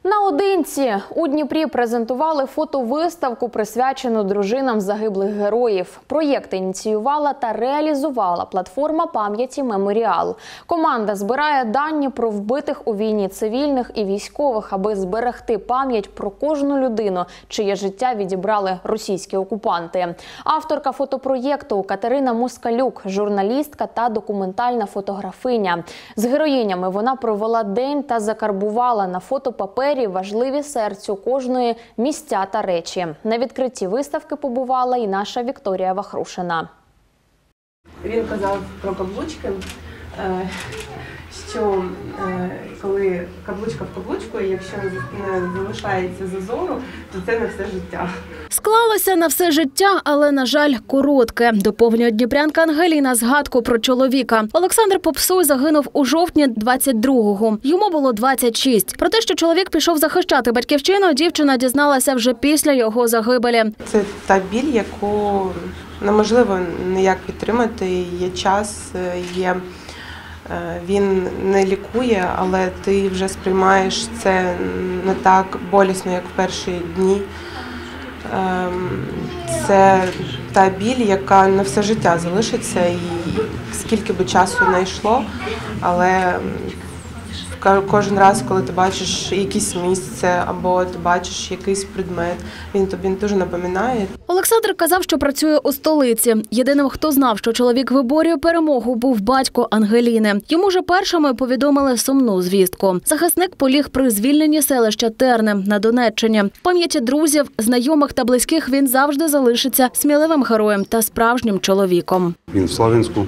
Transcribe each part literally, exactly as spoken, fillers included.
Наодинці у Дніпрі презентували фотовиставку, присвячену дружинам загиблих героїв. Проєкт ініціювала та реалізувала платформа пам'яті «Меморіал». Команда збирає дані про вбитих у війні цивільних і військових, аби зберегти пам'ять про кожну людину, чиє життя відібрали російські окупанти. Авторка фотопроєкту Катерина Москалюк, журналістка та документальна фотографиня. З героїнями вона провела день та закарбувала на фотопапері важливі серцю кожної місця та речі. На відкритті виставки побувала і наша Вікторія Вахрушина. Він казав про каблучки, що коли каблучка в каблучку, і якщо не залишається зазору, то це на все життя. Склалося на все життя, але, на жаль, коротке. Доповнює дніпрянка Ангеліна згадку про чоловіка. Олександр Попсуй загинув у жовтні двадцять другого. Йому було двадцять шість. Про те, що чоловік пішов захищати батьківщину, дівчина дізналася вже після його загибелі. Це та біль, яку неможливо ніяк підтримати. Є час, є... Він не лікує, але ти вже сприймаєш це не так болісно, як в перші дні. Це та біль, яка на все життя залишиться, і скільки би часу не йшло, але кожен раз, коли ти бачиш якесь місце або ти бачиш якийсь предмет, він тобі дуже напоминає. Олександр казав, що працює у столиці. Єдиним, хто знав, що чоловік виборює перемогу, був батько Ангеліни. Йому же першими повідомили сумну звістку. Захисник поліг при звільненні селища Терне на Донеччині. В пам'яті друзів, знайомих та близьких він завжди залишиться сміливим героєм та справжнім чоловіком. Він в Славянську,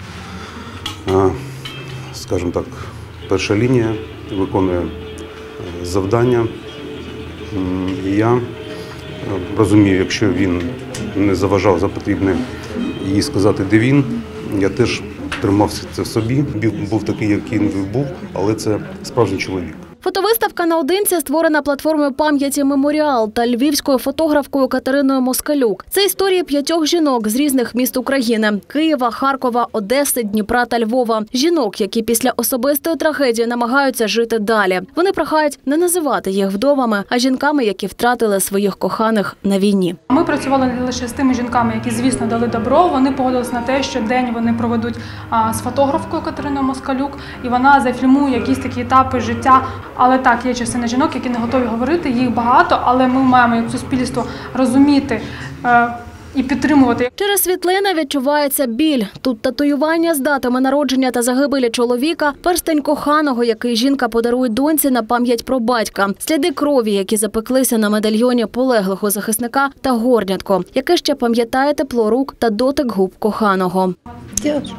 скажімо так, перша лінія, виконує завдання. І я розумію, якщо він не заважав за потрібне їй сказати, де він, я теж тримався це в собі. Був такий, який він був, але це справжній чоловік. Фотовиставка наодинці створена платформою пам'яті «Меморіал» та львівською фотографкою Катериною Москалюк. Це історії п'ятьох жінок з різних міст України – Києва, Харкова, Одеси, Дніпра та Львова. Жінок, які після особистої трагедії намагаються жити далі. Вони прохають не називати їх вдовами, а жінками, які втратили своїх коханих на війні. Ми працювали лише з тими жінками, які, звісно, дали добро. Вони погодилися на те, що день вони проведуть з фотографкою Катериною Москалюк, і вона зафільмує якісь такі етапи життя. Але так, є частина жінок, які не готові говорити, їх багато, але ми маємо як суспільство розуміти е, і підтримувати. Через світлини відчувається біль. Тут татуювання з датами народження та загибелі чоловіка, перстень коханого, який жінка подарує доньці на пам'ять про батька, сліди крові, які запеклися на медальйоні полеглого захисника, та горнятко, яке ще пам'ятає тепло рук та дотик губ коханого. Тяжко.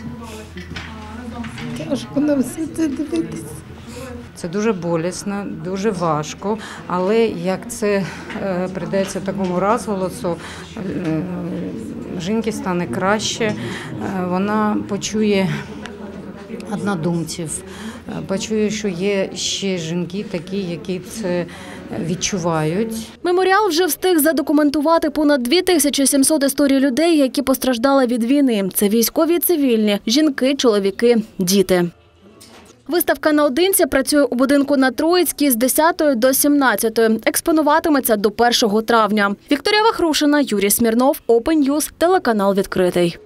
Тяжко на все це дивитися. Це дуже болісно, дуже важко, але як це е, прийдеться такому розголосу, е, жінці стане краще, е, вона почує однодумців, е, почує, що є ще жінки такі, які це відчувають. «Меморіал» вже встиг задокументувати понад дві тисячі сімсот історій людей, які постраждали від війни. Це військові і цивільні, жінки, чоловіки, діти. Виставка наодинці працює у будинку на Троїцькій з десятої до сімнадцятої. Експонуватиметься до першого травня. Вікторія Вахрушина, Юрій Смірнов, Open News, телеканал «Відкритий».